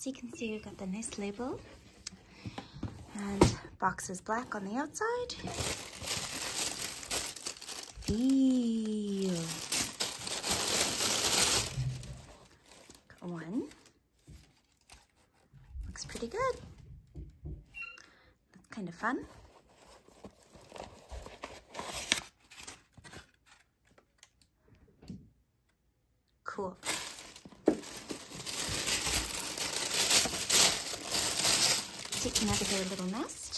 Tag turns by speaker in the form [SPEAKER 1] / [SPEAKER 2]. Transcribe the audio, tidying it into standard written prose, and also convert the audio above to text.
[SPEAKER 1] So you can see we've got the nice label, and box is black on the outside. Feel. Got one. Looks pretty good. That's kind of fun. Cool. Take another little nest.